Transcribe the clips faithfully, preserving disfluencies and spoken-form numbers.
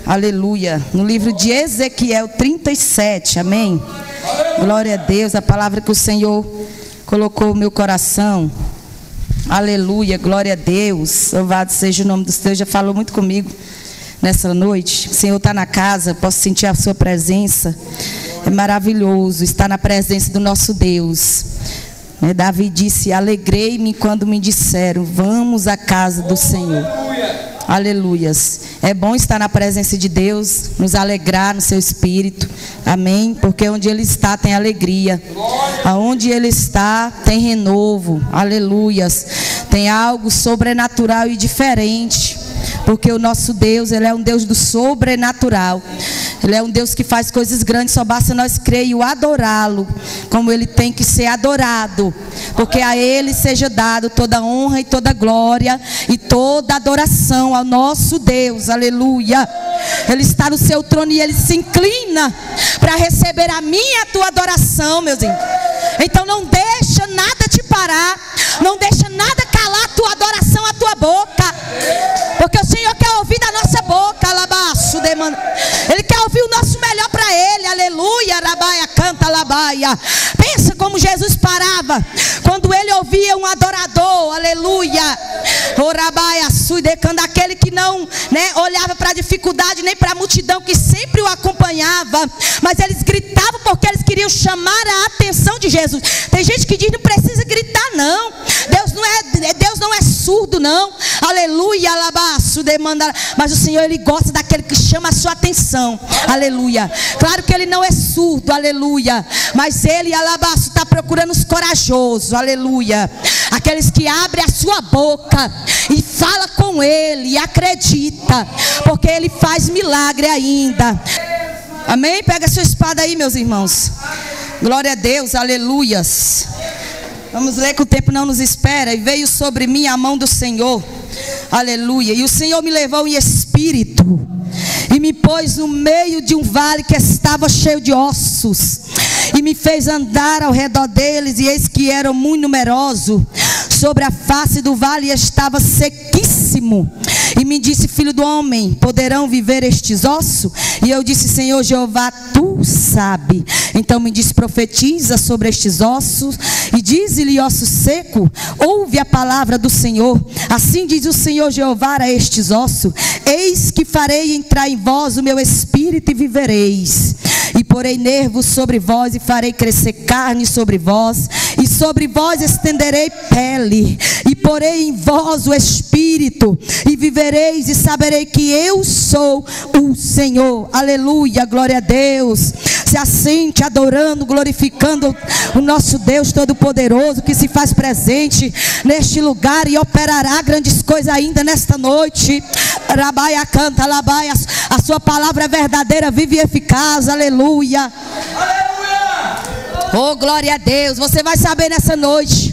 aleluia, no livro de Ezequiel trinta e sete, amém? Glória a Deus, a palavra que o Senhor colocou no meu coração, aleluia, glória a Deus, louvado seja o nome do Senhor. Já falou muito comigo nessa noite. O Senhor está na casa, posso sentir a sua presença. É maravilhoso estar na presença do nosso Deus. Né? Davi disse: alegrei-me quando me disseram, vamos à casa do Senhor. Aleluias. É bom estar na presença de Deus, nos alegrar no seu espírito, amém? Porque onde Ele está tem alegria, aonde Ele está tem renovo, aleluias. Tem algo sobrenatural e diferente, porque o nosso Deus, Ele é um Deus do sobrenatural. Ele é um Deus que faz coisas grandes, só basta nós crer e o adorá-lo como Ele tem que ser adorado, porque a Ele seja dado toda honra e toda glória e toda adoração ao nosso Deus, aleluia. Ele está no seu trono e Ele se inclina para receber a minha e a tua adoração, meus irmãos. Então não deixa nada te parar, não deixa nada calar a tua adoração, a tua boca, porque o Senhor quer ouvir da nossa boca, alabaço, demanda. Ele quer ouvir o nosso melhor para Ele, aleluia, arabaia, canta, alabaia. Pensa como Jesus parava quando Ele ouvia um adorador, aleluia, orabaia, suidecando, aquele que não, né, olhava para a dificuldade nem para a multidão que sempre o acompanhava, mas eles gritavam porque eles queriam chamar a atenção de Jesus. Tem gente que diz: não precisa gritar não, Deus não é, Deus não é surdo não, aleluia, alabaço, demanda. Mas o Senhor, Ele gosta daquele que chama a sua atenção, aleluia. Claro que Ele não é surdo, aleluia, mas Ele, alabaço, está procurando os corajosos, aleluia, aqueles que abrem a sua boca e fala com Ele e acredita, porque Ele faz milagre ainda, amém? Pega a sua espada aí, meus irmãos, glória a Deus, aleluias. Vamos ler que o tempo não nos espera. E veio sobre mim a mão do Senhor, aleluia, e o Senhor me levou em espírito e me pôs no meio de um vale que estava cheio de ossos, e me fez andar ao redor deles, e eis que eram muito numerosos. Sobre a face do vale estava sequíssimo. E me disse: filho do homem, poderão viver estes ossos? E eu disse: Senhor Jeová, tu sabe. Então me disse: profetiza sobre estes ossos e dize-lhe, osso seco, ouve a palavra do Senhor. Assim diz o Senhor Jeová a estes ossos: eis que farei entrar em vós o meu espírito e vivereis. E porei nervos sobre vós e farei crescer carne sobre vós, e sobre vós estenderei pele, e porei em vós o espírito e vivereis, e saberei que eu sou o Senhor, aleluia, glória a Deus. Se assente adorando, glorificando o nosso Deus Todo-Poderoso, que se faz presente neste lugar e operará grandes coisas ainda nesta noite. Rabaia, canta, labaia, a sua palavra é verdadeira, vive e eficaz, aleluia, aleluia. Oh, glória a Deus. Você vai saber nessa noite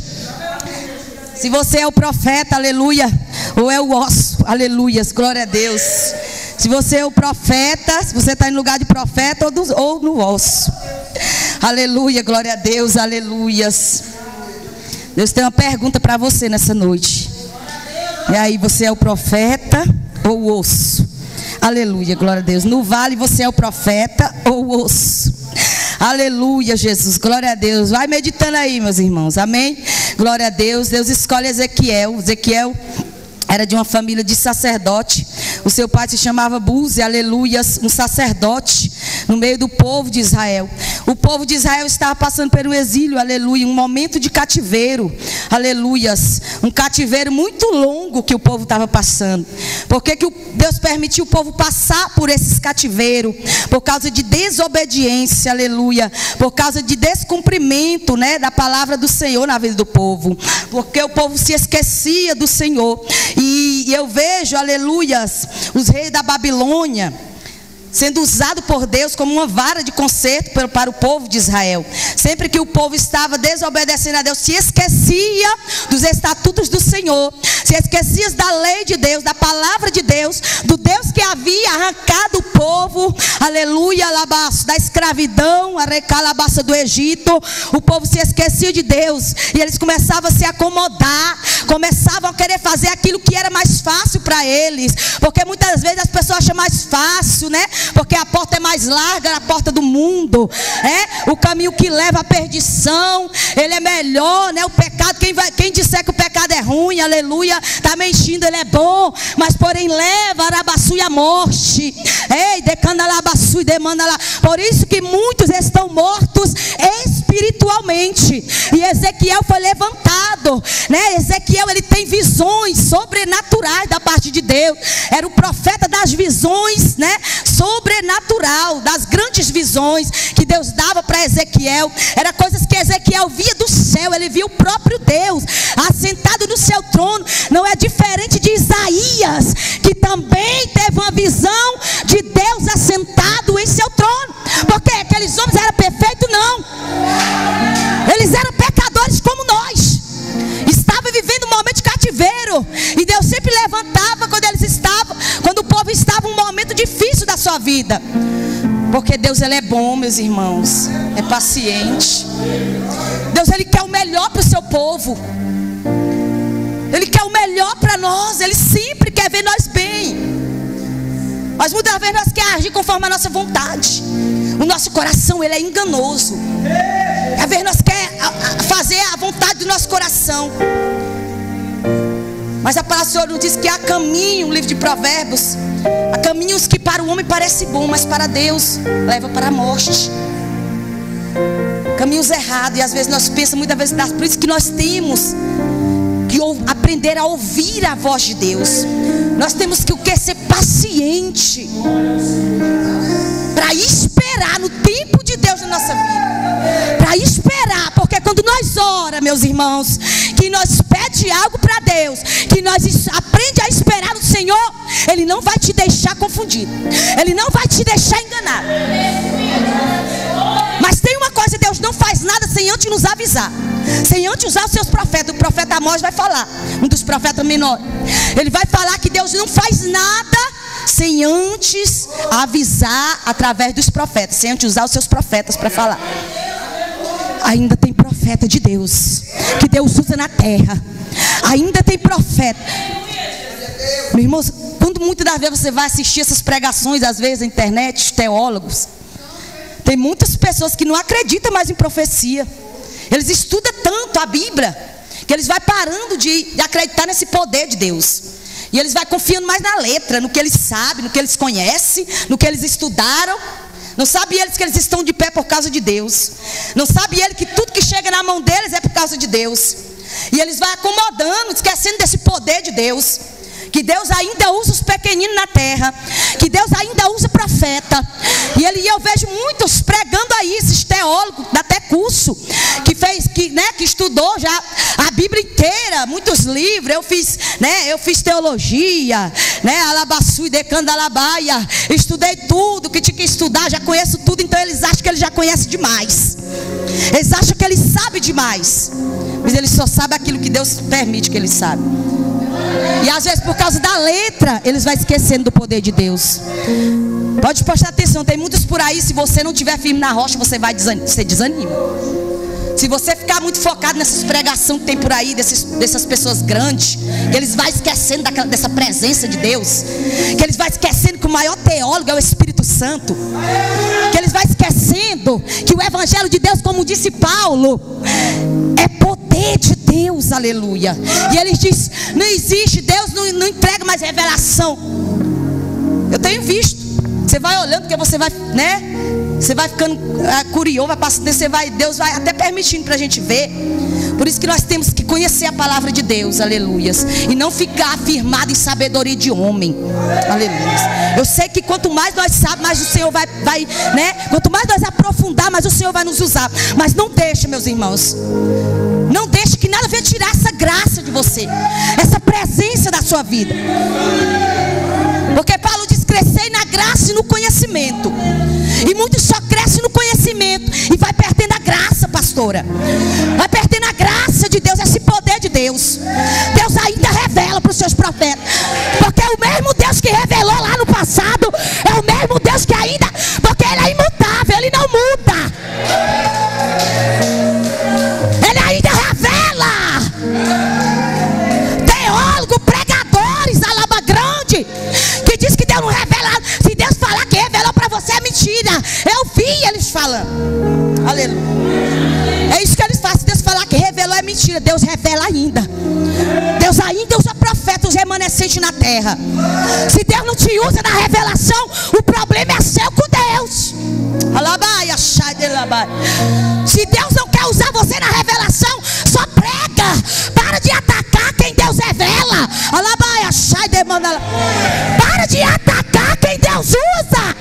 se você é o profeta, aleluia, ou é o osso, aleluias, glória a Deus. Se você é o profeta, se você está em lugar de profeta ou, do, ou no osso, aleluia, glória a Deus, aleluias. Deus tem uma pergunta para você nessa noite. E aí, você é o profeta ou o osso? Aleluia, glória a Deus. No vale você é o profeta ou o osso? Aleluia, Jesus, glória a Deus. Vai meditando aí, meus irmãos, amém? Glória a Deus. Deus escolhe Ezequiel. Ezequiel era de uma família de sacerdote. O seu pai se chamava Buzi, aleluias, um sacerdote no meio do povo de Israel. O povo de Israel estava passando pelo exílio, aleluia, um momento de cativeiro, aleluias, um cativeiro muito longo que o povo estava passando. Por que que Deus permitiu o povo passar por esses cativeiros? Por causa de desobediência, aleluia, por causa de descumprimento, né, da palavra do Senhor na vida do povo, porque o povo se esquecia do Senhor. E, e eu vejo, aleluias, os reis da Babilônia sendo usado por Deus como uma vara de conserto para o povo de Israel. Sempre que o povo estava desobedecendo a Deus, se esquecia dos estatutos do Senhor, se esqueciam da lei de Deus, da palavra de Deus, do Deus que havia arrancado o povo, aleluia, da escravidão, a recalabaça do Egito. O povo se esquecia de Deus e eles começavam a se acomodar, começavam a querer fazer aquilo que era mais fácil para eles, porque muitas vezes as pessoas acham mais fácil, né? Porque a porta é mais larga, a porta do mundo, é? O caminho que leva à perdição, ele é melhor, né? O pecado, quem, vai, quem disser que o pecado é ruim, aleluia, está mentindo, ele é bom, mas porém leva a arabaçu e a morte. Ei, decanda labaçu e demanda lá. Por isso que muitos estão mortos espiritualmente. E Ezequiel foi levantado, né? Ezequiel, ele tem visões sobrenaturais da parte de Deus. Era o profeta das visões, né? Sobrenatural, das grandes visões que Deus dava para Ezequiel. Era coisas que Ezequiel via do céu. Ele via o próprio Deus assentado no seu trono. Não é diferente de Isaías, que também teve uma visão de Deus assentado em seu trono. Porque aqueles homens eram perfeitos? Não. Eles eram pecadores como nós. Estavam vivendo um momento de cativeiro. E Deus sempre levantava quando eles estavam, quando o povo estava em um momento difícil da sua vida. Porque Deus, ele é bom, meus irmãos. É paciente. Deus, ele quer o melhor para o seu povo. Ele quer o melhor para nós. Ele sempre quer ver nós bem. Mas muitas vezes nós queremos agir conforme a nossa vontade. O nosso coração, ele é enganoso. Às vezes nós queremos fazer a vontade do nosso coração. Mas a palavra do Senhor nos diz que há caminho, no livro de Provérbios, há caminhos que para o homem parecem bons, mas para Deus leva para a morte. Caminhos errados. E às vezes nós pensamos, muitas vezes, por isso que nós temos que aprender a ouvir a voz de Deus. Nós temos que o que? Ser paciente, para esperar no tempo de Deus na nossa vida. Para esperar, porque quando nós oramos, meus irmãos, que nós pede algo para Deus, que nós aprende a esperar no Senhor, Ele não vai te deixar confundido, Ele não vai te deixar enganado. Mas tem uma coisa, Deus não faz nada sem antes nos avisar, sem antes usar os seus profetas. O profeta Amós vai falar, um dos profetas menores, ele vai falar que Deus não faz nada sem antes avisar através dos profetas, sem antes usar os seus profetas para falar. Ainda tem profeta de Deus que Deus usa na terra. Ainda tem profeta. Meus irmãos, quando muitas das vezes você vai assistir essas pregações, às vezes na internet, os teólogos, tem muitas pessoas que não acreditam mais em profecia. Eles estudam tanto a Bíblia que eles vão parando de, de acreditar nesse poder de Deus. E eles vão confiando mais na letra, no que eles sabem, no que eles conhecem, no que eles estudaram. Não sabe eles que eles estão de pé por causa de Deus. Não sabe ele que tudo que chega na mão deles é por causa de Deus. E eles vão acomodando, esquecendo desse poder de Deus. Que Deus ainda usa os pequeninos na terra. Que Deus ainda usa profeta. E ele, eu vejo muitos pregando aí, esses teólogos, dá até curso, que fez, que, né, que estudou já a Bíblia inteira, muitos livros. Eu fiz, né, eu fiz teologia, né, alabaçu e decandalabaia. Estudei tudo que tinha que estudar, já conheço tudo. Então eles acham que eles já conhecem demais. Eles acham que eles sabem demais. Mas eles só sabem aquilo que Deus permite que eles saibam. E às vezes por causa da letra eles vão esquecendo do poder de Deus. Pode prestar atenção, tem muitos por aí. Se você não estiver firme na rocha, você vai desanima, você desanima. Se você ficar muito focado nessas pregações que tem por aí, desses, dessas pessoas grandes, que eles vão esquecendo daquela, dessa presença de Deus, que eles vão esquecendo que o maior teólogo é o Espírito Santo, que eles vão esquecendo que o Evangelho de Deus, como disse Paulo, é poder de Deus, aleluia. E ele diz, não existe, Deus não, não entrega mais revelação. Eu tenho visto, você vai olhando, porque você vai, né, você vai ficando uh, curioso, vai passando, você vai, Deus vai até permitindo para a gente ver. Por isso que nós temos que conhecer a palavra de Deus, aleluias, e não ficar afirmado em sabedoria de homem, aleluias. Eu sei que quanto mais nós sabemos, mais o Senhor vai, vai, né, quanto mais nós aprofundar, mais o Senhor vai nos usar. Mas não deixe, meus irmãos, não deixe que nada venha tirar essa graça de você, essa presença da sua vida. Porque Paulo diz, crescei na graça e no conhecimento. E muitos só crescem no conhecimento e vai perdendo a graça, pastora. Vai perdendo a graça de Deus, esse poder de Deus. Deus ainda revela os seus profetas. Porque é o mesmo Deus que revelou lá no passado, é o mesmo Deus que ainda, porque Ele é imutável, Ele não muda. Ele ainda revela. Teólogo, pregadores, alaba grande, que diz que Deus não revela. Se Deus falar que revelou para você é mentira. Eu vi eles falando. Aleluia. É isso que eles fazem. Se Deus falar que revelou é mentira. Deus revela ainda. Deus ainda usa profetas remanescentes na terra. Se Deus não te usa na revelação, o problema é seu com Deus. Se Deus não quer usar você na revelação, só prega. Para de atacar quem Deus revela. Para de atacar quem Deus usa.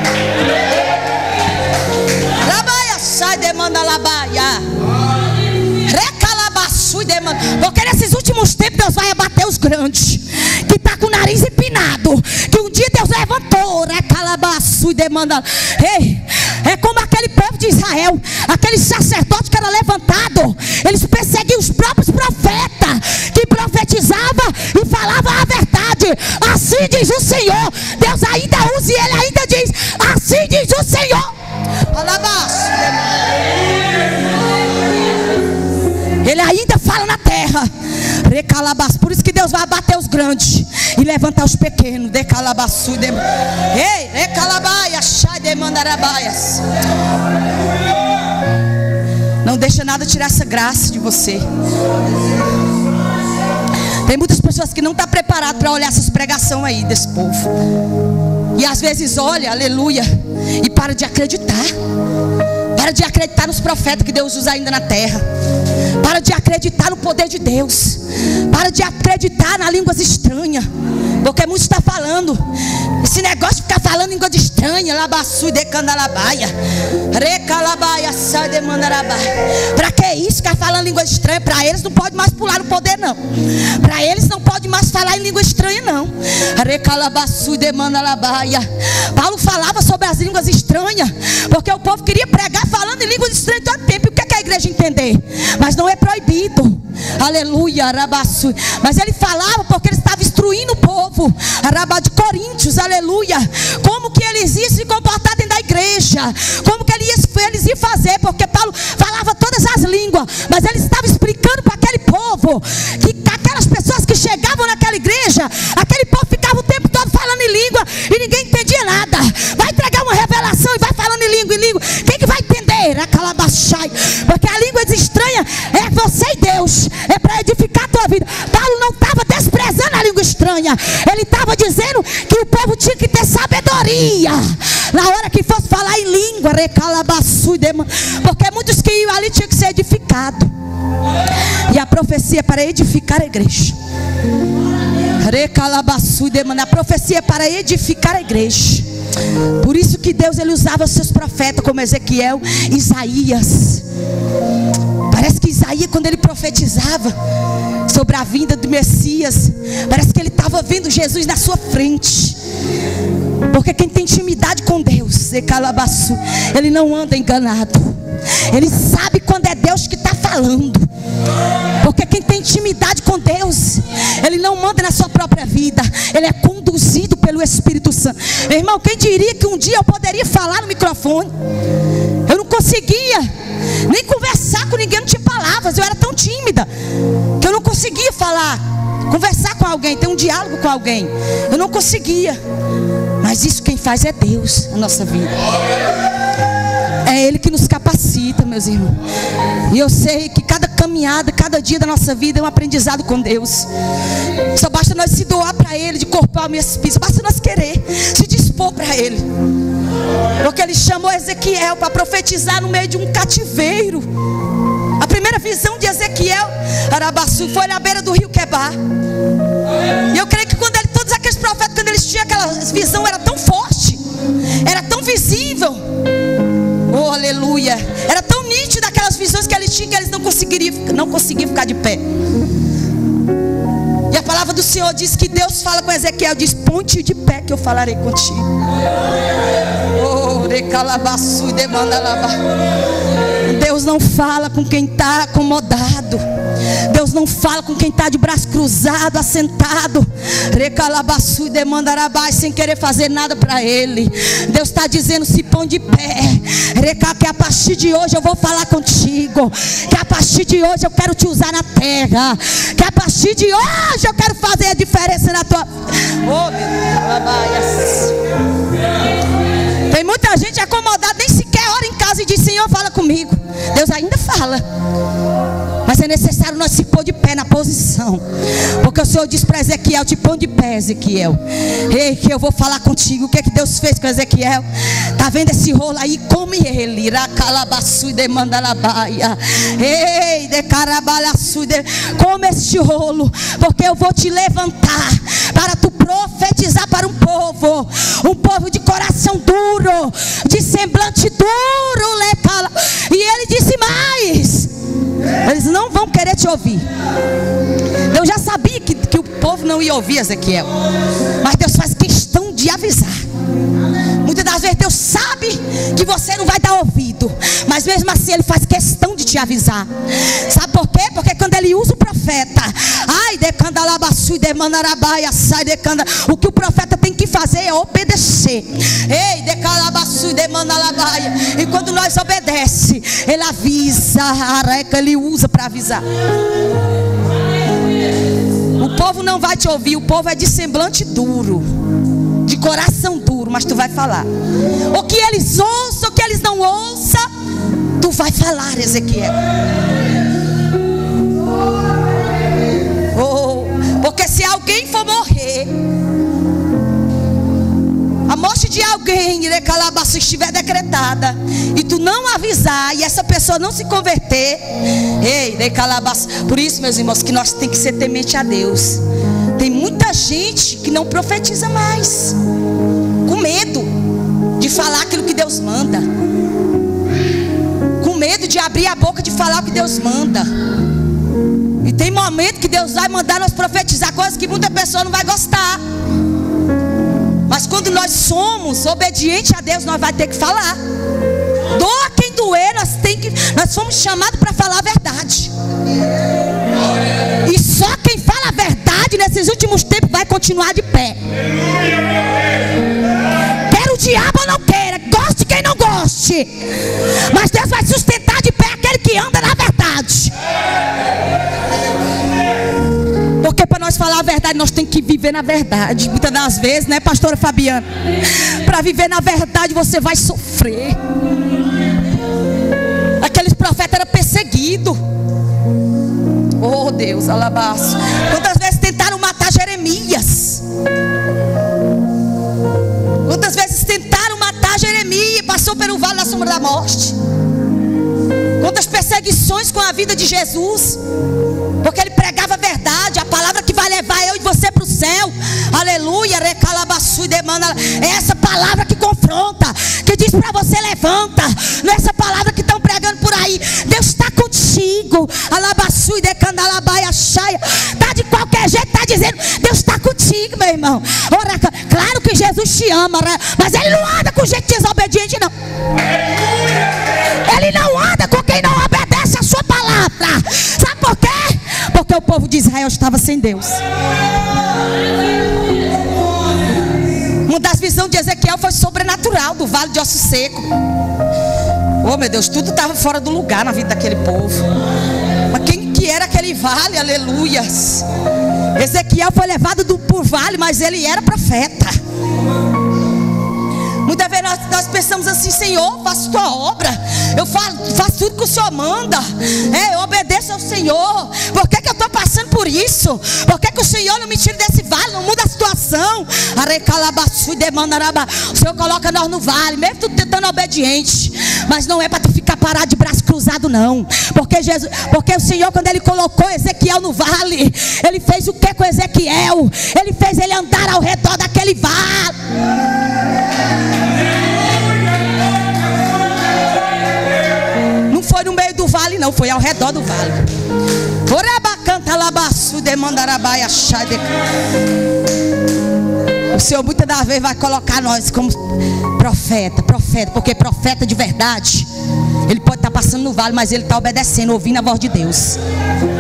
Porque nesses últimos tempos Deus vai abater os grandes, que está com o nariz empinado, que um dia Deus levantou. Ei, é como aquele povo de Israel, aquele sacerdote que era levantado. Eles perseguiam os próprios profetas que profetizavam e falavam a verdade. Assim diz o Senhor. Deus ainda usa e Ele ainda diz: assim diz o Senhor. Ele ainda fala na terra. Por isso que Deus vai abater os grandes e levantar os pequenos. Ei, não deixa nada tirar essa graça de você. Tem muitas pessoas que não estão preparadas para olhar essas pregações aí desse povo. E às vezes olha, aleluia, e para de acreditar. Para de acreditar nos profetas que Deus usa ainda na terra. Para de acreditar no poder de Deus. Para de acreditar nas línguas estranhas. Porque muitos estão falando esse negócio de ficar falando língua de estranha. Labaçu de candalabaia. Recalabaia sai de mandarabaia. Para que isso? Ficar falando língua estranha? Para eles não pode mais pular no poder, não. Para eles não pode mais falar em língua estranha, não. Recalabaçu de mandalabaia. Paulo falava sobre as línguas estranhas, porque o povo queria pregar falando em línguas estranhas todo tempo. E o que é que a igreja entender? Mas não é proibido. Aleluia, arabaçu. Mas ele falava porque ele estava instruindo o povo, araba de Coríntios, aleluia, como que eles iam se comportar dentro da igreja, como que eles, eles iam fazer, porque Paulo falava todas as línguas, mas ele estava explicando para aquele povo, que aquelas pessoas que chegavam naquela igreja, aquele povo ficava o tempo todo falando em língua, e ninguém entendia nada. Vai entregar uma revelação e vai falando em língua, em língua, quem que vai entender? Porque a língua estranha é você e Deus, é para edificar a tua vida. Paulo não estava desprezando a língua estranha, ele estava dizendo que o povo tinha que ter sabedoria na hora que fosse falar em língua, porque muitos que iam ali tinham que ser edificados. E a profecia é para edificar a igreja. A profecia é para edificar a igreja. Por isso que Deus ele usava os seus profetas como Ezequiel, Isaías. Parece que Isaías, quando ele profetizava sobre a vinda do Messias, parece que ele estava vendo Jesus na sua frente. Porque quem tem intimidade com Deus, ele não anda enganado. Ele sabe quando é Deus que está falando. Porque quem tem intimidade com Deus, ele não manda na sua própria vida, ele é conduzido pelo Espírito Santo. Meu irmão, quem diria que um dia eu poderia falar no microfone? Eu não conseguia nem conversar com ninguém, não tinha palavras. Eu era tão tímida que eu não conseguia falar, conversar com alguém, ter um diálogo com alguém. Eu não conseguia. Mas isso quem faz é Deus na nossa vida. É Ele que nos capacita, meus irmãos. E eu sei que cada caminhada, cada dia da nossa vida é um aprendizado com Deus. Só basta nós se doar para Ele de corpo, alma e espírito. Basta nós querer se dispor para Ele. Porque Ele chamou Ezequiel para profetizar no meio de um cativeiro. A primeira visão de Ezequiel, Arabaçu, foi na beira do rio Quebar. E eu creio que quando ele, todos aqueles profetas, quando eles tinham aquela visão, era tão forte, era tão visível. Oh, aleluia. Era tão nítido aquelas visões que eles tinham, que eles não conseguiriam, não conseguiam ficar de pé. E a palavra do Senhor diz que Deus fala com Ezequiel, diz: ponte de pé que eu falarei contigo. Oh, recalabaçu e demanda lavar. Deus não fala com quem está acomodado. ouvido. Deus não fala com quem está de braço cruzado, assentado, recalabassu e demandarabai, sem querer fazer nada para Ele. Deus está dizendo: se põe de pé, que a partir de hoje eu vou falar contigo, que a partir de hoje eu quero te usar na terra, que a partir de hoje eu quero fazer a diferença na tua... Oh, meu Deus. Tem muita gente acomodada, nem sequer ora em casa e diz: Senhor, fala comigo. Deus ainda fala, mas é necessário nós se pôr de pé na posição, porque o Senhor diz para Ezequiel: te põe de pé, Ezequiel. Ei, que eu vou falar contigo. O que é que Deus fez com Ezequiel? Tá vendo esse rolo aí? Come ele, iracalabaçu e demandalabaia. Ei, decarabalhaçu, come este rolo, porque eu vou te levantar para tu profetizar para um povo, um povo de coração duro, de semblante duro, lecala. E ele disse mais: eles não vão querer te ouvir. Eu já sabia que, que o povo não ia ouvir Ezequiel, mas Deus faz questão de avisar. Muitas das vezes Deus sabe que você não vai dar ouvido, mas mesmo assim Ele faz questão de te avisar. Sabe por quê? Porque quando Ele usa o profeta, ai, decandalabaçu e demanarabaia, sai decanda, o que o profeta tem que fazer é obedecer. Ei, decalabaçu e demandalabaia. E quando nós obedece, Ele avisa, areca, Ele usa para avisar. O povo não vai te ouvir, o povo é de semblante duro, de coração duro, mas tu vai falar. O que eles ouçam, o que eles não ouçam, tu vai falar, Ezequiel. Oh, porque se alguém for morrer, a morte de alguém, se estiver decretada, e tu não avisar, e essa pessoa não se converter, ei, por isso, meus irmãos, que nós temos que ser temente a Deus. Tem muita gente que não profetiza mais, com medo de falar aquilo que Deus manda, com medo de abrir a boca de falar o que Deus manda. E tem momento que Deus vai mandar nós profetizar coisas que muita pessoa não vai gostar, mas quando nós somos obedientes a Deus, nós vamos ter que falar. Doa quem doer, nós, tem que, nós fomos chamados para falar a verdade. E só quem fala a verdade nesses últimos tempos vai continuar de pé. Quer o diabo ou não queira, goste quem não goste, mas Deus vai sustentar de pé aquele que anda na verdade. Porque para nós falar a verdade, nós temos que viver na verdade. Muitas das vezes, né, pastora Fabiana? Para viver na verdade, você vai sofrer. Aqueles profetas eram perseguidos. Oh Deus, alabaço. Quantas vezes tentaram matar Jeremias? Quantas vezes tentaram matar Jeremias? Passou pelo vale da sombra da morte. Quantas perseguições com a vida de Jesus, porque Ele pregava a verdade, a palavra que vai levar eu e você para o céu. Aleluia, recalabaçu e demanda. É essa palavra que confronta, que diz para você: levanta. Não é essa palavra que estão pregando por aí. Deus está contigo. Alabaçu e decandalabaia chaia. Está de qualquer jeito, está dizendo: Deus está contigo, meu irmão. Ora, claro que Jesus te ama, mas Ele não anda com gente desobediente, não. Ele não anda com quem não obedece a sua palavra. Sabe por quê? Porque o povo de Israel estava sem Deus. Uma das visões de Ezequiel foi sobrenatural, do vale de ossos secos. Oh meu Deus, tudo estava fora do lugar na vida daquele povo. Mas quem que era aquele vale? Aleluias. Ezequiel foi levado do, por vale, mas ele era profeta. Muitas vezes nós, nós pensamos assim: Senhor, faço tua obra, eu faço, faço tudo que o Senhor manda, é, eu obedeço ao Senhor. Por que que eu estou passando por isso? Por que que o Senhor não me tira desse vale, não muda a situação? O Senhor coloca nós no vale, mesmo tu tentando obediente, mas não é para tu ficar parado de braço cruzado, não. Porque, Jesus, porque o Senhor, quando Ele colocou Ezequiel no vale, Ele fez o que com Ezequiel? Ele fez ele andar ao redor daquele vale. Não foi no meio do vale, não, foi ao redor do vale. O Senhor muitas das vezes vai colocar nós como profeta, profeta, porque profeta de verdade, ele pode estar passando no vale, mas ele está obedecendo, ouvindo a voz de Deus.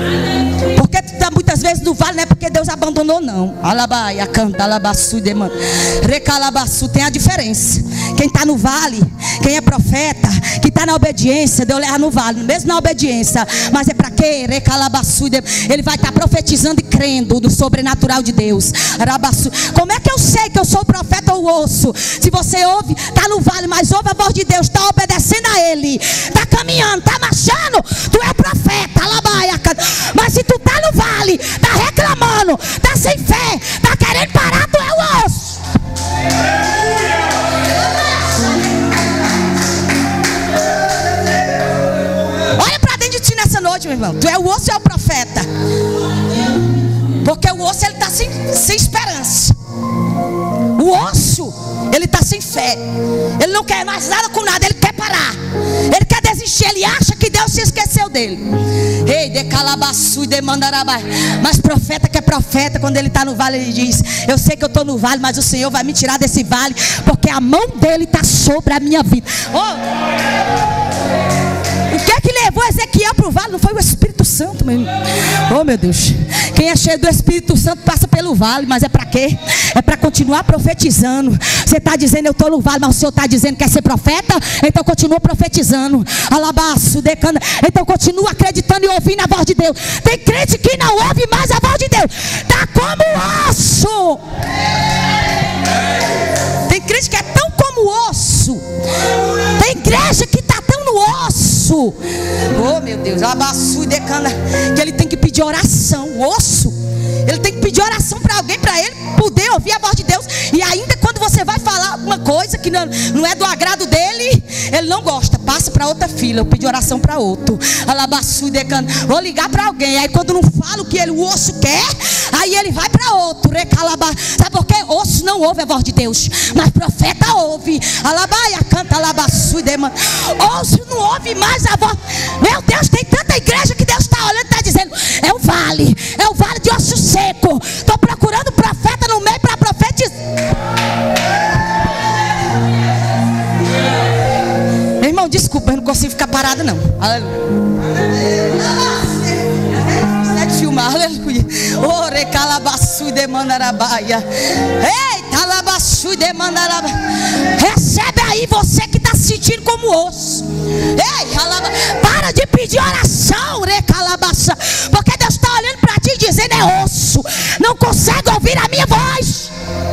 vezes no vale não é porque Deus abandonou, não. Alabaia, canta, alabaçu, demanda. Recalabaçu, tem a diferença. Quem está no vale, quem é profeta, que está na obediência, Deus leva no vale, mesmo na obediência. Mas é para quê? Recalabaçu, ele vai estar profetizando e crendo no sobrenatural de Deus. Arabaçu. Como é que eu sei que eu sou o profeta ou ouço? Se você ouve, está no vale, mas ouve a voz de Deus, está obedecendo a Ele, está caminhando, está marchando, tu é profeta. Alabaia, canta. Mas se tu está no vale, está reclamando, está sem fé, está querendo parar, tu é o osso. Olha para dentro de ti nessa noite, meu irmão. Tu é o osso ou é o profeta? Porque o osso, ele está sem, sem esperança. O osso, ele está sem fé. Ele não quer mais nada com nada, ele quer parar, ele quer desistir, ele acha que Deus se esqueceu dele. Ei, de calabaçu e de mandarabai. Mas profeta que é profeta, quando ele está no vale, ele diz: eu sei que eu estou no vale, mas o Senhor vai me tirar desse vale, porque a mão dele está sobre a minha vida. Oh! O que é que levou Ezequiel para o vale? Não foi o Espírito Santo, meu irmão. Oh, meu Deus. Quem é cheio do Espírito Santo passa pelo vale. Mas é para quê? É para continuar profetizando. Você está dizendo eu estou no vale, mas o Senhor está dizendo que quer ser profeta? Então continua profetizando. Alabaço, decana. Então continua acreditando e ouvindo a voz de Deus. Tem crente que não ouve mais a voz de Deus, está como osso. Tem crente que é tão como osso. Tem igreja que está tão no osso. Oh, meu Deus, abaçu e decana, que ele tem que pedir oração. O osso, ele tem que pedir oração para alguém, para ele poder ouvir a voz de Deus. E ainda quando você vai falar alguma coisa que não, não é do agrado dele, ele não gosta, passa para outra fila. Eu pedi oração para outro. Alabaçu e decana, vou ligar para alguém. Aí quando não fala o que ele, o osso quer, aí ele vai para outro. Recalaba. Sabe por quê? Osso não ouve a voz de Deus, mas profeta ouve. Alabaia, canta, alabaçu e demanda. Osso não ouve mais a voz. Meu Deus, tem tanta igreja que Deus está olhando e está dizendo: é o vale, é o vale de osso seco. Estou procurando profeta no meio para profetizar. Meu irmão, desculpa, eu não consigo ficar parada não. Aleluia. É de filmar, aleluia. Ore calabaçu e demandarabaia. Eita, alabaçu e demandarabaia. Recebe aí você que está se sentindo como osso. Ei, alaba... para de pedir oração, recalabaça, porque Deus está olhando para ti e dizendo: é osso, não consegue ouvir a minha voz.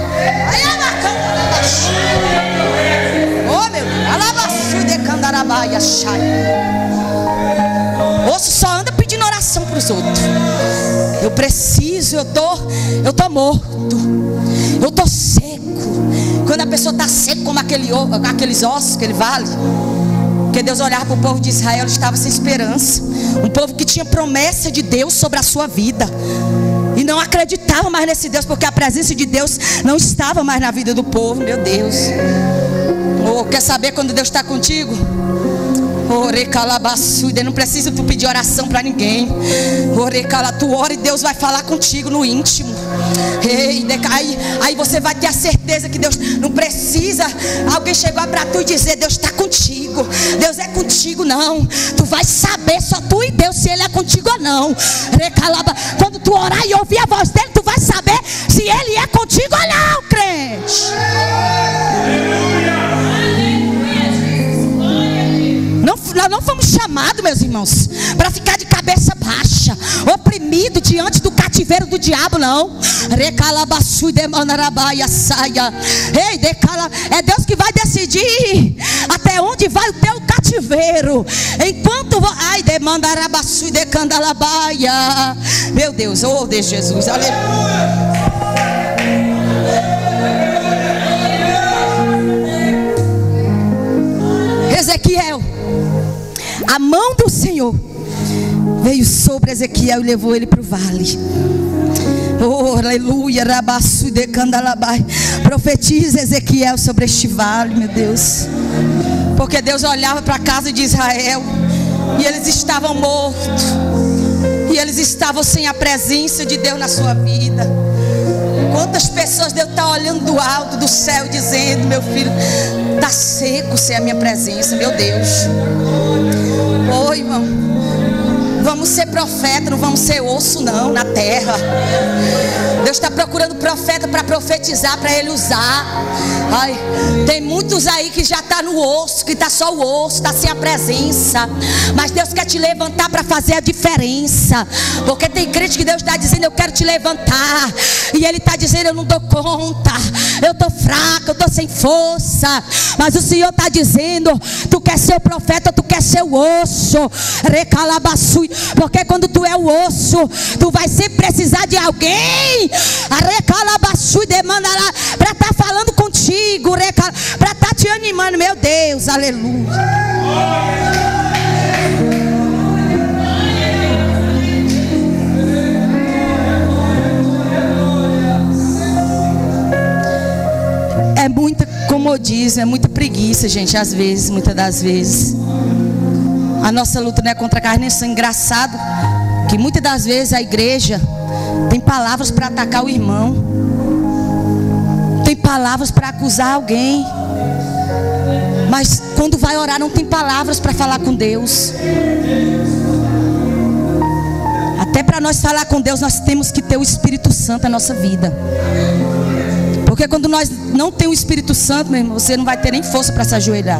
Oh, meu Deus, alabaçu de candarabaia, chai. Osso só anda pedindo oração para os outros. Eu preciso, eu tô, eu tô morto, eu tô seco. Quando a pessoa está seca como aquele, aqueles ossos, aquele vale. Porque Deus olhava para o povo de Israel, estava sem esperança. Um povo que tinha promessa de Deus sobre a sua vida e não acreditava mais nesse Deus, porque a presença de Deus não estava mais na vida do povo. Meu Deus. Oh, quer saber quando Deus está contigo? Não precisa tu pedir oração para ninguém. Tu ora e Deus vai falar contigo no íntimo. Ei, aí, aí você vai ter a certeza que Deus não precisa alguém chegar para tu e dizer: Deus está contigo, Deus é contigo. Não, tu vai saber só tu e Deus se Ele é contigo ou não. Quando tu orar e ouvir a voz dele, tu vai saber se Ele é contigo ou não, crente. Não, nós não fomos chamados, meus irmãos, para ficar de cabeça baixa, oprimido diante do cativeiro do diabo, não. Recalabaçu e demanarabaia saia. Ei, decala, é Deus que vai decidir até onde vai o teu cativeiro. Enquanto ai, demandarabaçu e decandalabaia. Meu Deus, oh Deus Jesus, aleluia. Ezequiel, a mão do Senhor veio sobre Ezequiel e levou ele para o vale. Oh, aleluia, rabaçu de candalabai. Profetiza, Ezequiel, sobre este vale, meu Deus. Porque Deus olhava para a casa de Israel e eles estavam mortos, e eles estavam sem a presença de Deus na sua vida. Quantas pessoas Deus está olhando do alto do céu dizendo: meu filho, está seco sem a minha presença, meu Deus. Oi, irmão, vamos ser profeta, não vamos ser osso não na terra. Deus está procurando profeta para profetizar, para Ele usar. Ai, tem muitos aí que já está no osso, que está só o osso, está sem a presença. Mas Deus quer te levantar para fazer a diferença. Porque tem crente que Deus está dizendo: eu quero te levantar. E Ele está dizendo: eu não dou conta, eu estou fraca, eu estou sem força. Mas o Senhor está dizendo: tu quer ser o profeta, tu quer ser o osso. Recalabaçui. Porque quando tu é o osso, tu vai sempre precisar de alguém. Recalabaçui, demanda lá para estar falando contigo, para estar te animando. Meu Deus, aleluia. É muita, como eu disse, é muita preguiça, gente, às vezes, muitas das vezes. A nossa luta não é contra a carne nem sangue. Engraçado que muitas das vezes a igreja tem palavras para atacar o irmão, tem palavras para acusar alguém, mas quando vai orar não tem palavras para falar com Deus. Até para nós falar com Deus, nós temos que ter o Espírito Santo na nossa vida. Porque quando nós não temos o Espírito Santo, meu irmão, você não vai ter nem força para se ajoelhar.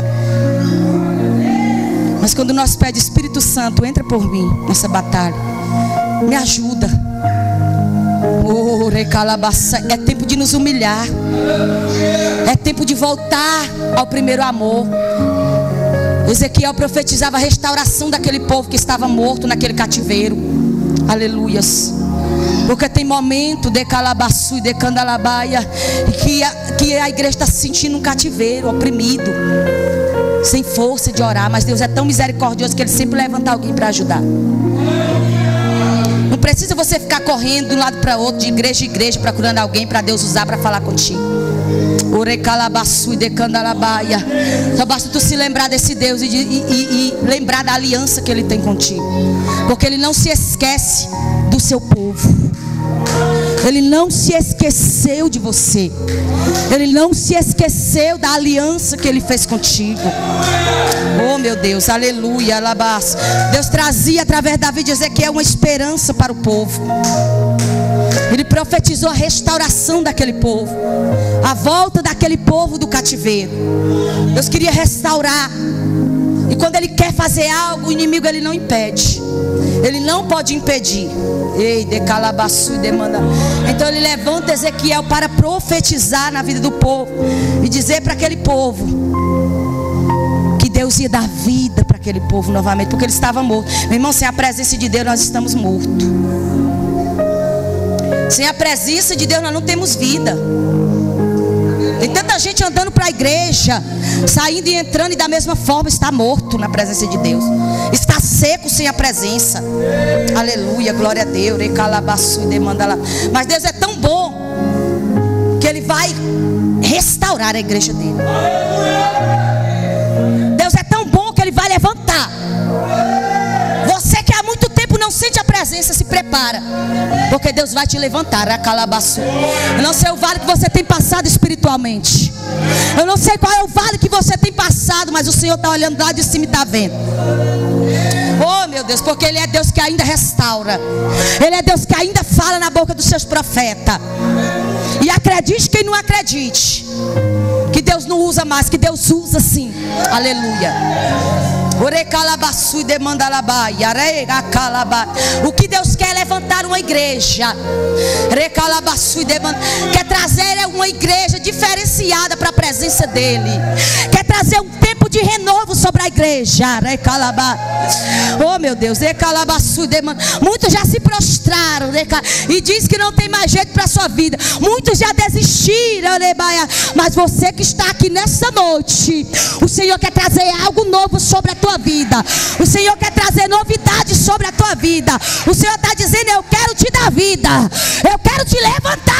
Mas quando nós pedimos: Espírito Santo, entra por mim nessa batalha, me ajuda. Oh, recalabaça. É tempo de nos humilhar. É tempo de voltar ao primeiro amor. Ezequiel profetizava a restauração daquele povo que estava morto naquele cativeiro. Aleluias. Porque tem momento de calabaçu e de candalabaia que a, que a igreja está se sentindo um cativeiro, oprimido, sem força de orar. Mas Deus é tão misericordioso que Ele sempre levanta alguém para ajudar. Não precisa você ficar correndo de um lado para outro, de igreja em igreja, procurando alguém para Deus usar para falar contigo. Orecalabaçu e de candalabaia. Só basta tu se lembrar desse Deus e, de, e, e, e lembrar da aliança que Ele tem contigo. Porque Ele não se esquece do seu povo. Ele não se esqueceu de você. Ele não se esqueceu da aliança que Ele fez contigo. Oh meu Deus, aleluia, alabás. Deus trazia através da vida de Ezequiel uma esperança para o povo. Ele profetizou a restauração daquele povo, a volta daquele povo do cativeiro. Deus queria restaurar. E quando Ele quer fazer algo, o inimigo Ele não impede. Ele não pode impedir. Ei, de calabaçu e demanda. Então Ele levanta Ezequiel para profetizar na vida do povo e dizer para aquele povo que Deus ia dar vida para aquele povo novamente, porque ele estava morto. Meu irmão, sem a presença de Deus nós estamos mortos. Sem a presença de Deus nós não temos vida. Tem tanta gente andando para a igreja, saindo e entrando, e da mesma forma está morto na presença de Deus. Está seco sem a presença. Aleluia, glória a Deus. Mas Deus é tão bom que Ele vai restaurar a igreja dele. Deus é tão bom que Ele vai levantar. Você que há muito tempo não sente a presença, se prepara, porque Deus vai te levantar. Eu não sei o vale que você tem passado espiritualmente. Eu não sei qual é o vale que você tem passado, mas o Senhor está olhando lá de cima e está vendo. Oh meu Deus, porque Ele é Deus que ainda restaura. Ele é Deus que ainda fala na boca dos seus profetas. E acredite quem não acredite, que Deus não usa mais, que Deus usa sim. Aleluia. O que Deus quer é levantar uma igreja. Quer trazer uma igreja diferenciada para a presença dEle. Quer trazer um tempo de renovo sobre a igreja. Oh meu Deus. Muitos já se prostraram e diz que não tem mais jeito para a sua vida. Muitos já desistiram. Mas você que está aqui nessa noite, o Senhor quer trazer algo novo sobre a tua vida. O Senhor quer trazer novidades sobre a tua vida. O Senhor está dizendo: eu quero te dar vida, eu quero te levantar.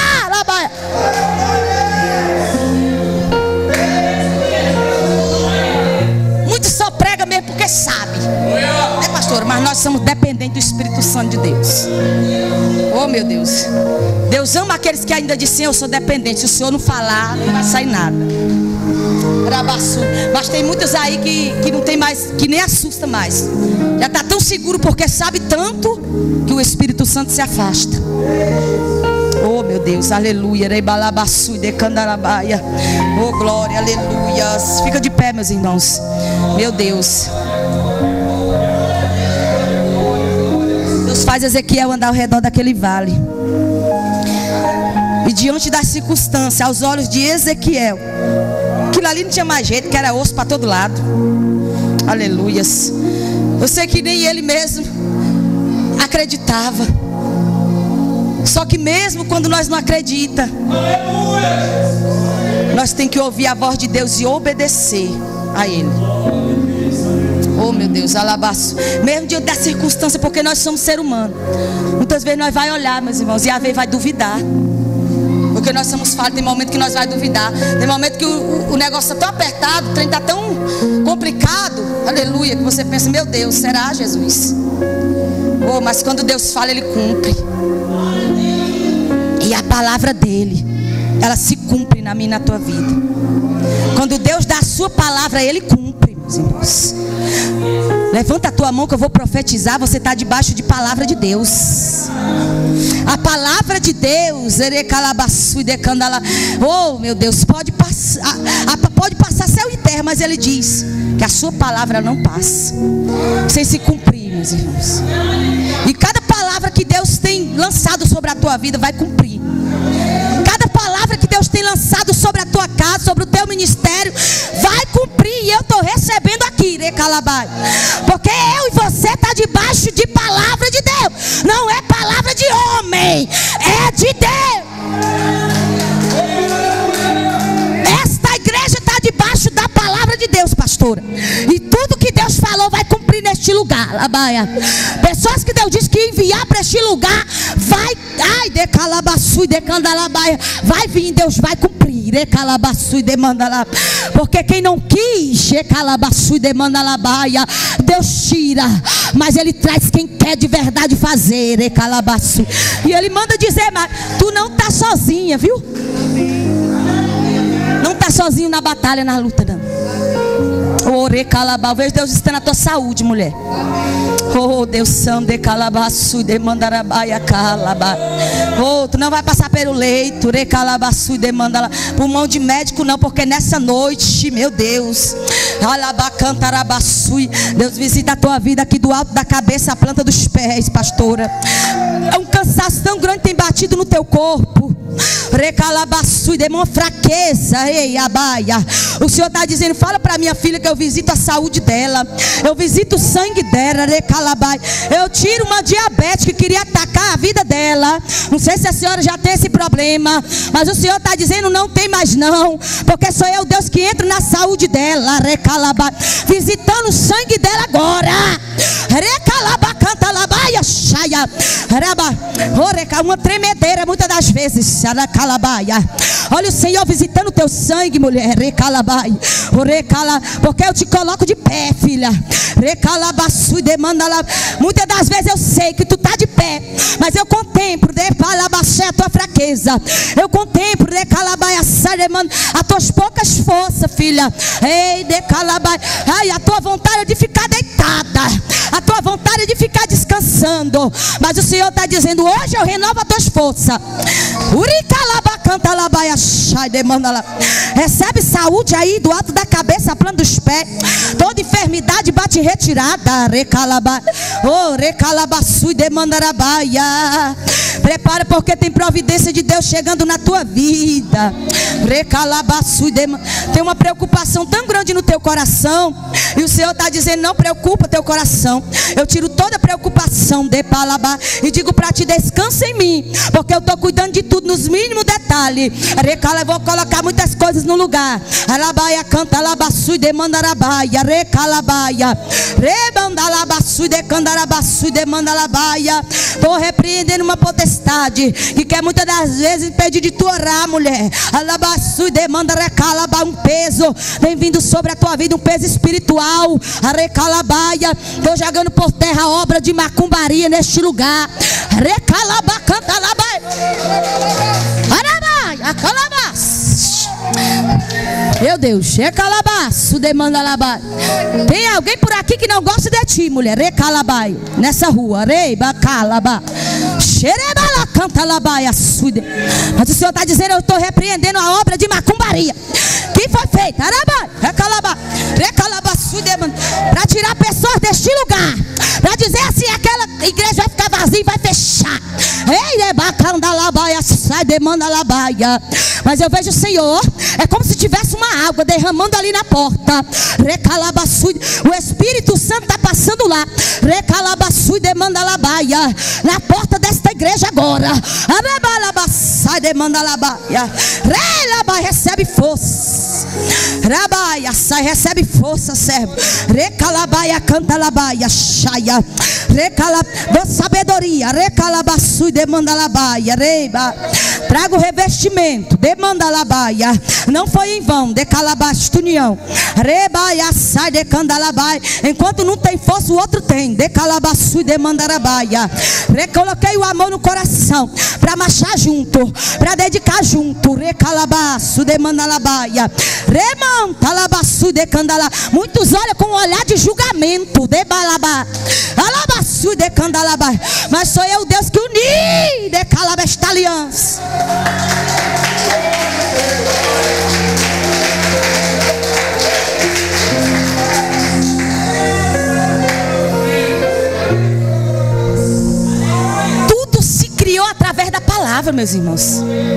Muitos só pregam mesmo porque sabe, é pastor, mas nós somos dependentes do Espírito Santo de Deus. Oh meu Deus, Deus ama aqueles que ainda dizem: eu sou dependente. Se o Senhor não falar, não vai sair nada. Mas tem muitos aí que, que não tem mais, que nem assusta mais. Já está tão seguro porque sabe tanto que o Espírito Santo se afasta. Oh meu Deus, aleluia. Oh glória, aleluia. Fica de pé, meus irmãos. Meu Deus. Deus faz Ezequiel andar ao redor daquele vale. E diante das circunstâncias, aos olhos de Ezequiel, aquilo ali não tinha mais jeito, que era osso para todo lado. Aleluias. Eu sei que nem ele mesmo acreditava. Só que mesmo quando nós não acreditamos, nós temos que ouvir a voz de Deus e obedecer a Ele. Oh meu Deus, alabaço. Mesmo diante da circunstância, porque nós somos ser humano. Muitas vezes nós vai olhar, meus irmãos, e a vez vai duvidar. Porque nós somos falhos, tem momento que nós vai duvidar. Tem momento que o, o negócio está tão apertado, o trem está tão complicado. Aleluia, que você pensa, meu Deus, será Jesus? Oh, mas quando Deus fala, Ele cumpre. E a palavra dEle, ela se cumpre na minha e na tua vida. Quando Deus dá a sua palavra, Ele cumpre, meus irmãos. Levanta a tua mão que eu vou profetizar. Você está debaixo de palavra de Deus. A palavra de Deus, oh meu Deus, pode passar, pode passar céu e terra, mas Ele diz que a sua palavra não passa sem se cumprir, meus irmãos. E cada palavra que Deus tem lançado sobre a tua vida vai cumprir. Cada palavra que Deus tem lançado sobre a tua casa, sobre o teu ministério, vai cumprir. E eu estou recebendo aqui, recalabai. Porque eu e você está debaixo de palavra de Deus. Não é palavra de homem, é de Deus. Esta igreja está debaixo da palavra de Deus, pastora. E tudo que Deus falou vai cumprir neste lugar, labaia. Pessoas que Deus disse que enviar para este lugar, vai, ai, de calabaçu e de candalabaia, vai vir, Deus vai cumprir, de calabaçu e de mandala. Porque quem não quis, de calabaçu e de mandalabaia, Deus tira, mas Ele traz quem quer de verdade fazer, de calabaçu. E Ele manda dizer, mas tu não tá sozinha, viu? Não tá sozinho na batalha, na luta, não. Ore calabá, vejo Deus está na tua saúde, mulher. Oh Deus santo, de calabaçu, de mandarabaia calabá. Oh, tu não vai passar pelo leito, re calabaçu, de mandala, por mão de médico não, porque nessa noite, meu Deus, alabá cantarabaçu, Deus visita a tua vida aqui do alto da cabeça à planta dos pés, pastora. É um cansaço tão grande que tem batido no teu corpo. Recalabaçu, demônio fraqueza, ei, abaia. O Senhor está dizendo, fala para minha filha que eu visito a saúde dela, eu visito o sangue dela, recalabai. Eu tiro uma diabetes que queria atacar a vida dela. Não sei se a senhora já tem esse problema, mas o Senhor está dizendo, não tem mais não, porque sou eu, Deus, que entra na saúde dela, recalabai, visitando o sangue dela agora. Recalaba, canta labaia, chaia, raba, uma tremedeira muitas das vezes. Olha o Senhor visitando o teu sangue, mulher. Recalabai, recala, porque eu te coloco de pé, filha. Recalabaçu e demanda lá. Muitas das vezes eu sei que tu tá de pé, mas eu contemplo de palabaxé a tua fraqueza. Eu contemplo de calabai a tuas poucas forças, filha. Ei, de calabai, ai, a tua vontade é de ficar deitada, a tua vontade é de ficar descansando, mas o Senhor está dizendo, hoje eu renovo as tuas forças. Recebe saúde aí do alto da cabeça, plano dos pés. Toda enfermidade bate em retirada. Oh, recalabaçu e demandarabaia. Prepara, porque tem providência de Deus chegando na tua vida. Recalabaçu e demanda. Tem uma preocupação tão grande no teu coração, e o Senhor está dizendo, não preocupa teu coração. Eu tiro toda a preocupação de palabá e digo para ti, descansa em mim, porque eu estou cuidando de tudo nos mínimos detalhes. Recala, vou colocar muitas coisas no lugar. Alabaia, canta, alabaçu e demanda arabaia. Recalabaia, rebandalabaçu e decandarabaçu e demanda alabaia. Estou repreendendo uma potestade que quer muitas das vezes impedir de tu orar, mulher. Alabaçu e demanda recalaba, um peso vem vindo sobre a tua vida, um peso espiritual. A recalabaia, estou jogando por terra a obra de macumbaria neste lugar. Recalaba, canta, alabaia. Arabaia, calabas. Meu Deus, recalabaço, demanda labai. Tem alguém por aqui que não gosta de ti, mulher? Recalabai, nessa rua, reiba, calaba, xerebala, canta labai, açude. Mas o Senhor está dizendo: eu estou repreendendo a obra de macumbaria que foi feita, arabai, recalaba, recalabaçu, demanda, para tirar pessoas deste lugar, para dizer assim: aquela igreja vai ficar vazia e vai fechar. Ei, rebacanda labaia, sai, demanda labaia. Mas eu vejo o Senhor, é como se tivesse uma água derramando ali na porta. Recalabaçu, o Espírito Santo está passando lá. Recalabaçu, demanda labaia, na porta desta igreja agora. Sai, demanda labaia. Relabai, recebe força. Rabaia, sai, recebe força, servo. Recalabaia, canta labaia, chaia. Recala, sabedoria. Recalabaçu, demanda labaia. Reba, traga o revestimento. Demanda labaia. Não foi em vão. Decalabastunião. Rebaia, sai, decandalabaia. Enquanto não tem força, o outro tem. Decalabaçu, demanda labaia. Recoloquei o amor no coração para marchar junto, para dedicar junto. Recalabaçu, demanda labaia. Remanta labaçu, decandala. Muitos olham com um olhar de julgamento. Debalaba. Alabaçu, decandalabai. Mas sou eu, Deus, que uni decalaba esta aliança. Tudo se criou através da palavra, meus irmãos.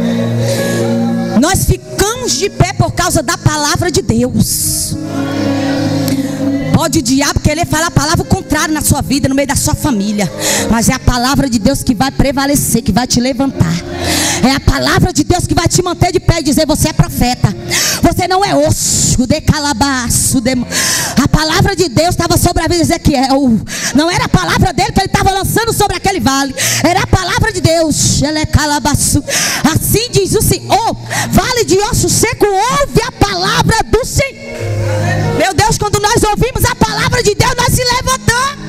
Nós ficamos de pé por causa da palavra de Deus. Pode o diabo querer falar a palavra contrária na sua vida, no meio da sua família, mas é a palavra de Deus que vai prevalecer, que vai te levantar. É a palavra de Deus que vai te manter de pé e dizer: você é profeta, você não é osso, de calabaço. De... A palavra de Deus estava sobre a vida de Ezequiel. Não era a palavra dele que ele estava lançando sobre aquele vale, era a palavra de Deus. Ele é calabaço. Assim diz o Senhor: vale de osso seco, ouve a palavra do Senhor. Meu Deus, quando nós ouvimos a palavra de Deus, nós se levantamos.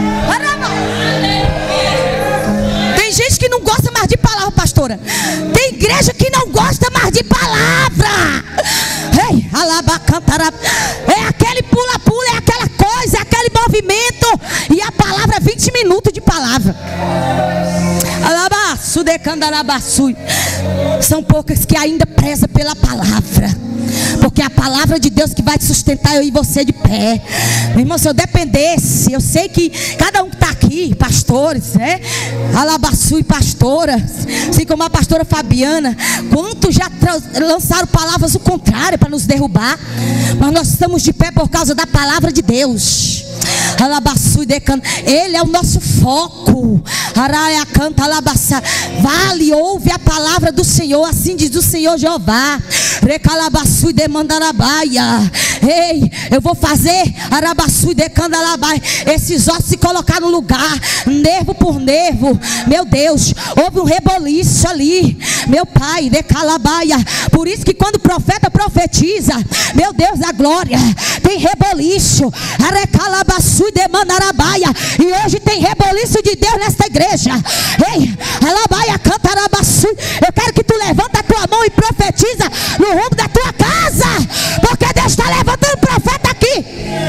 Tem gente que não gosta mais de palavra, pastora. Tem igreja que não gosta mais de palavra. Ei, alabacantará. É aquele pula-pula, é aquela coisa, é aquele movimento. E a palavra é vinte minutos de palavra. Alabaçu, decandarabaçu. São poucas que ainda prezam pela palavra, porque é a palavra de Deus que vai te sustentar eu e você de pé. Meu irmão, se eu dependesse, eu sei que cada um que está aqui, pastores, né? Alabaçu e pastoras, assim como a pastora Fabiana, quantos já lançaram palavras o contrário para nos derrubar, mas nós estamos de pé por causa da palavra de Deus. Alabaçu e decana, ele é o nosso foco. Araia canta, alabaçá. Vale, ouve a palavra do Senhor, assim diz o Senhor Jeová. Recalabaçu e demandarabaia. Ei, eu vou fazer arabaçu e decandalabaia. Esses ossos se colocar no lugar, nervo por nervo. Meu Deus, houve um reboliço ali. Meu pai, decalabaia. Por isso que quando o profeta profetiza, meu Deus da glória, tem reboliço. Arecalabaçu e demandarabaia. E hoje tem reboliço de Deus nesta igreja. Ei, alabaia canta arabaçu. Eu quero que tu levanta a tua mão e profetiza no rumo da tua casa, porque Deus está levantando o profeta aqui.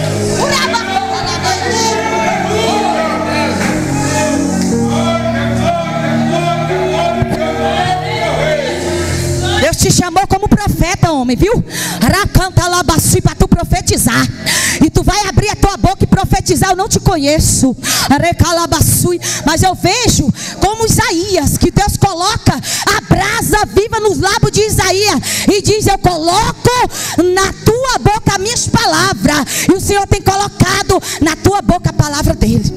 Deus te chamou como profeta, homem, viu? Racanta labaçu para tu profetizar. E tu vai abrir a tua boca e profetizar. Eu não te conheço, mas eu vejo como Isaías, que Deus coloca a brasa viva nos lábios de Isaías e diz: eu coloco na tua boca as minhas palavras. E o Senhor tem colocado na tua boca a palavra dele.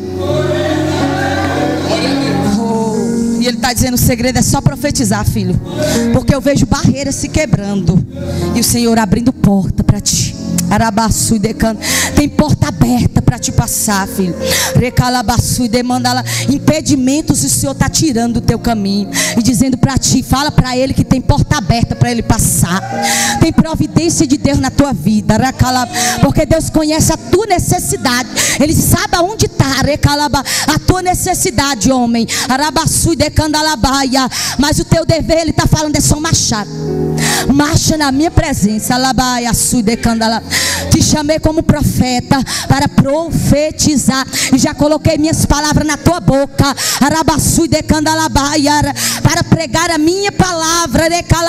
Oh, e ele está dizendo: o segredo é só profetizar, filho, porque eu vejo barreiras se quebrando e o Senhor abrindo porta para ti. Arabaçu e decano. Tem porta aberta para te passar, filho. Recalabaçu e demanda lá. Impedimentos o Senhor está tirando do teu caminho e dizendo para ti, fala para ele que tem porta aberta para ele passar. Tem providência de Deus na tua vida, porque Deus conhece a tua necessidade. Ele sabe aonde está a tua necessidade, homem. Mas o teu dever, ele está falando, é só marchar. Marcha na minha presença. Te chamei como profeta para profetizar e já coloquei minhas palavras na tua boca para pregar a minha palavra.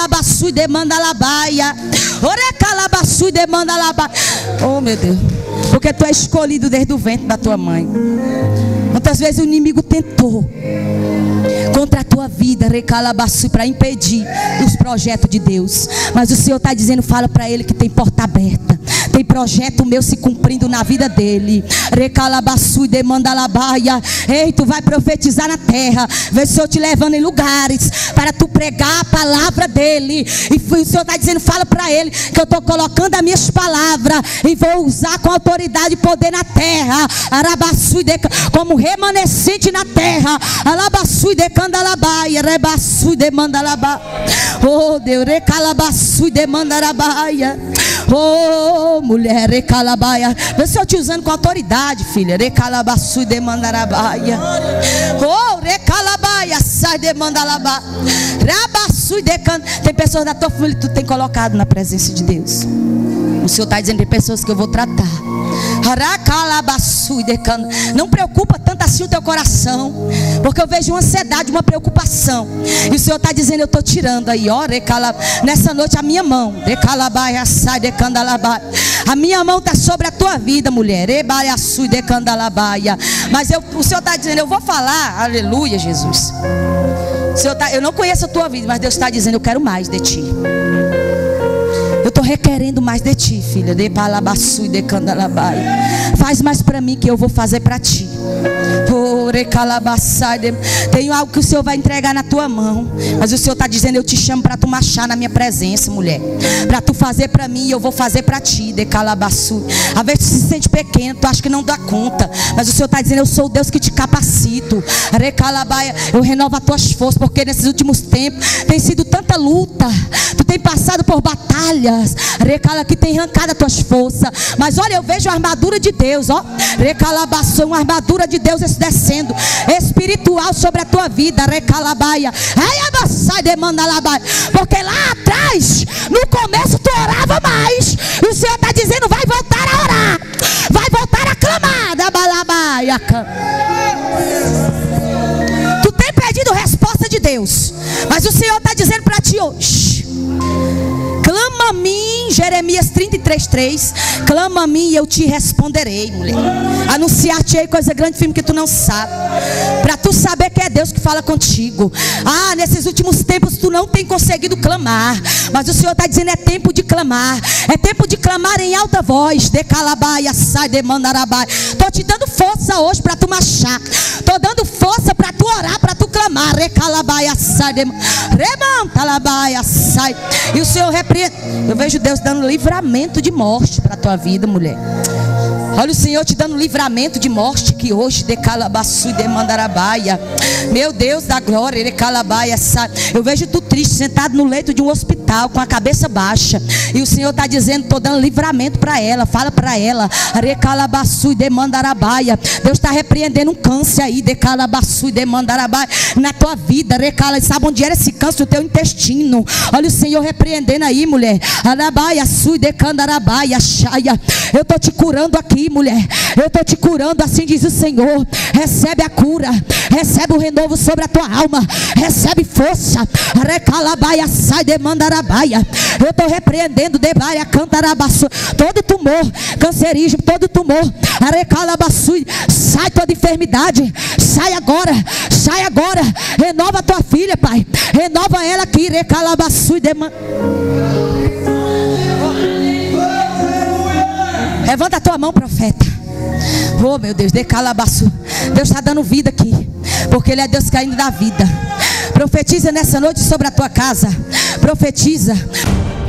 Oh, meu Deus, porque tu é escolhido desde o ventre da tua mãe. Quantas vezes o inimigo tentou contra a tua vida, recalabaçu, para impedir os projetos de Deus, mas o Senhor está dizendo, fala para ele que tem porta aberta. Tem projeto meu se cumprindo na vida dele. Recalabaçu e demanda labaia. Ei, tu vai profetizar na terra. Vê o Senhor te levando em lugares para tu pregar a palavra dele. E o Senhor está dizendo, fala para ele que eu estou colocando as minhas palavras e vou usar com autoridade e poder na terra. Arabaçu e de, como remanescente na terra. Alabaçu e decanda labaia. Rebaçu e demanda labaia. Oh Deus, recalabaçu e demanda labaia. Oh, mulher, recalabaia. Vê se eu te usando com autoridade, filha. Recalabaçu e demandarabaia. Oh, recalabaia, sai demandalabaia. Rabaçu e decanda. Tem pessoas da tua família que tu tem colocado na presença de Deus. O Senhor está dizendo, tem pessoas que eu vou tratar. Não preocupa tanto assim o teu coração, porque eu vejo uma ansiedade, uma preocupação. E o Senhor está dizendo, eu estou tirando aí, ó, nessa noite a minha mão. A minha mão está sobre a tua vida, mulher. Mas eu, o Senhor está dizendo, eu vou falar, aleluia, Jesus. O Senhor tá, eu não conheço a tua vida, mas Deus está dizendo, eu quero mais de ti. Eu estou requerendo mais de ti, filha. De palabaçu e de candalabai. Faz mais para mim que eu vou fazer para ti. Tenho algo que o Senhor vai entregar na tua mão, mas o Senhor está dizendo, eu te chamo para tu marchar na minha presença, mulher. Para tu fazer para mim e eu vou fazer para ti. De calabaçu. Às vezes tu se sente pequeno, tu acha que não dá conta, mas o Senhor está dizendo, eu sou o Deus que te capacito. Recalabaia, eu renovo as tuas forças, porque nesses últimos tempos tem sido tanta luta. Tu tem passado por batalhas, recala, que tem arrancado as tuas forças. Mas olha, eu vejo a armadura de Deus, ó. Recalabação, uma armadura de Deus descendo espiritual sobre a tua vida. Recalabaia. Porque lá atrás, no começo tu orava mais. E o Senhor está dizendo, vai voltar a orar. Vai voltar a clamar. Da balabaia. Tu tem pedido resposta de Deus, mas o Senhor está dizendo para ti hoje, clama a mim, Jeremias trinta e três, três. Clama a mim e eu te responderei, mulher. Anunciar-te-ei coisa grande, firme, que tu não sabe. Para tu saber que é Deus que fala contigo. Ah, nesses últimos tempos tu não tem conseguido clamar, mas o Senhor está dizendo, é tempo de clamar. É tempo de clamar em alta voz. De calabaia, sai, de mandarabai. Estou te dando força hoje para tu marchar. Estou dando força para tu orar, para tu clamar. Recalabaia, sai, de remanta, labaia, sai. E o Senhor repreende. Eu vejo Deus dando livramento de morte para a tua vida, mulher. Olha o Senhor te dando livramento de morte, que hoje de calabaçu e de mandarabaia. Meu Deus da glória, de calabaia. Eu vejo tu triste, sentado no leito de um hospital, com a cabeça baixa. E o Senhor está dizendo, estou dando livramento para ela. Fala para ela, de calabaçu e de mandarabaia. Deus está repreendendo um câncer aí, de calabaçu e de mandarabaia, na tua vida. Recala, sabe onde era esse câncer? O teu intestino. Olha o Senhor repreendendo aí, mulher. Arabaia, sui de candarabaia, chaia. Eu estou te curando aqui, mulher. Eu estou te curando, assim diz o Senhor. Recebe a cura, recebe o renovo sobre a tua alma, recebe força. Recalabaia, sai de mandarabaia. Eu estou repreendendo de baia, cantarabaçu, todo tumor cancerígeno, todo tumor. Recalabaçu, sai toda enfermidade. Sai agora, sai agora. Renova a tua filha, Pai. Renova ela aqui. Recalabaçu, de man... Levanta a tua mão, profeta. Oh, meu Deus, de calabaçu. Deus está dando vida aqui, porque Ele é Deus que ainda dá vida. Profetiza nessa noite sobre a tua casa. Profetiza.